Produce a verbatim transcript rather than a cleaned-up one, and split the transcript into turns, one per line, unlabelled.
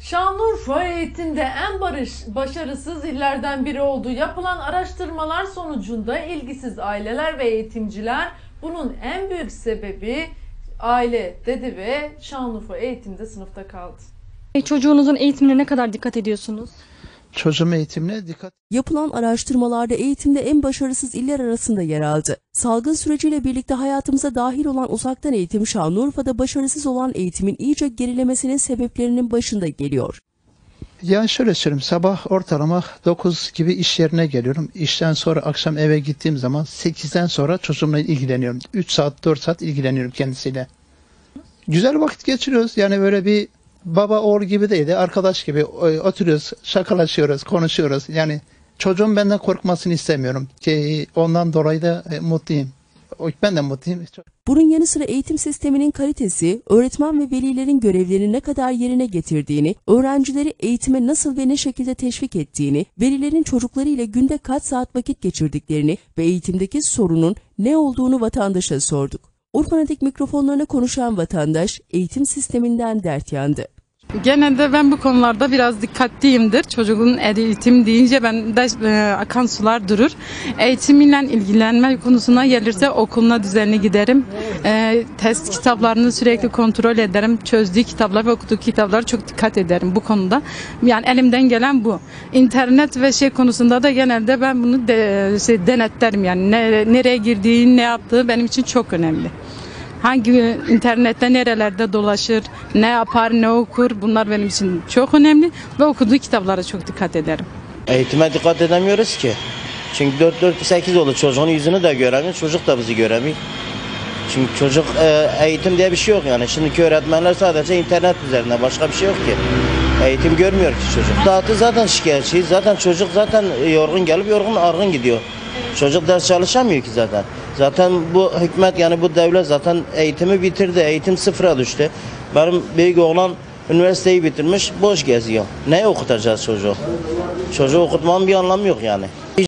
Şanlıurfa eğitimde en barış, başarısız illerden biri oldu. Yapılan araştırmalar sonucunda ilgisiz aileler ve eğitimciler bunun en büyük sebebi aile dedi ve Şanlıurfa eğitimde sınıfta kaldı.
Çocuğunuzun eğitimine ne kadar dikkat ediyorsunuz?
Çocuğum eğitimine dikkat.
Yapılan araştırmalarda eğitimde en başarısız iller arasında yer aldı. Salgın süreciyle birlikte hayatımıza dahil olan uzaktan eğitim Şanlıurfa'da başarısız olan eğitimin iyice gerilemesinin sebeplerinin başında geliyor.
Yani şöyle söyleyeyim, sabah ortalama dokuz gibi iş yerine geliyorum. İşten sonra akşam eve gittiğim zaman sekizden sonra çocuğumla ilgileniyorum. üç saat dört saat ilgileniyorum kendisiyle. Güzel vakit geçiriyoruz. Yani böyle bir baba oğul gibi değil de arkadaş gibi oturuyoruz, şakalaşıyoruz, konuşuyoruz. Yani çocuğum benden korkmasını istemiyorum ki ondan dolayı da mutluyum. Ben de mutluyum.
Bunun yanı sıra eğitim sisteminin kalitesi, öğretmen ve velilerin görevlerini ne kadar yerine getirdiğini, öğrencileri eğitime nasıl ve ne şekilde teşvik ettiğini, velilerin çocukları ile günde kaç saat vakit geçirdiklerini ve eğitimdeki sorunun ne olduğunu vatandaşa sorduk. Urfanatik mikrofonlarına konuşan vatandaş eğitim sisteminden dert yandı.
Genelde ben bu konularda biraz dikkatliyimdir. Çocuğun eğitim deyince bende e, akan sular durur. Eğitimle ilgilenme konusuna gelirse okuluna düzenli giderim. E, test kitaplarını sürekli kontrol ederim. Çözdüğü kitaplar ve okuduğu kitaplara çok dikkat ederim bu konuda. Yani elimden gelen bu. İnternet ve şey konusunda da genelde ben bunu de, şey, denetlerim. Yani ne, nereye girdiği, ne yaptığı benim için çok önemli. Hangi internette nerelerde dolaşır, ne yapar, ne okur, bunlar benim için çok önemli ve okuduğu kitaplara çok dikkat ederim.
Eğitime dikkat edemiyoruz ki. Çünkü dört dört sekiz oldu, çocuğun yüzünü de göremiyor, çocuk da bizi göremiyor. Çünkü çocuk eğitim diye bir şey yok yani. Şimdiki öğretmenler sadece internet üzerinde, başka bir şey yok ki. Eğitim görmüyor ki çocuk. Dağıtı zaten şikayetçi, zaten çocuk zaten yorgun gelip yorgun argın gidiyor. Çocuk ders çalışamıyor ki zaten. Zaten bu hükümet yani bu devlet zaten eğitimi bitirdi. Eğitim sıfıra düştü. Benim büyük oğlan üniversiteyi bitirmiş, boş geziyor. Neye okutacağız çocuğu? Çocuğu okutmanın bir anlamı yok yani.